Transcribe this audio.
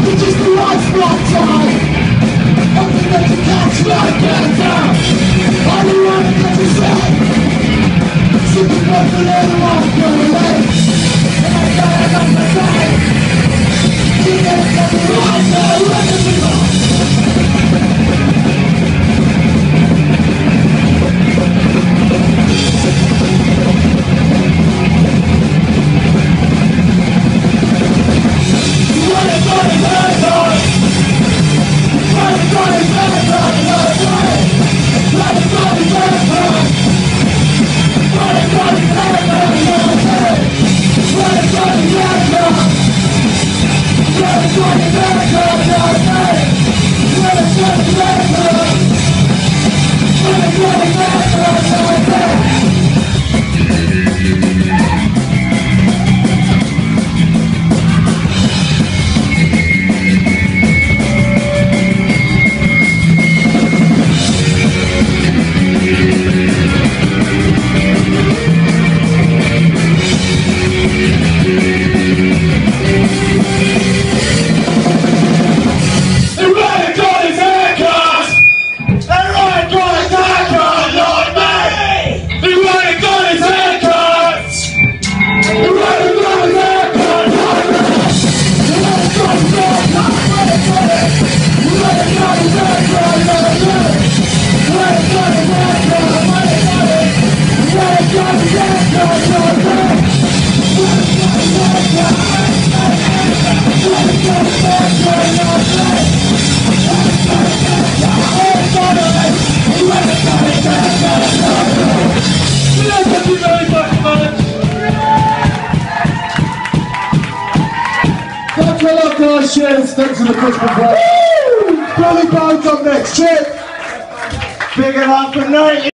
It's just the one spot time. Hoping that you catch like that. All you want is what you say. Super purple little off your way. And I got it on my side. You never got me right, so let me be on. Cheers, thanks for the Crispin play. Billy Bones up next, cheers. Big it up for Natelys.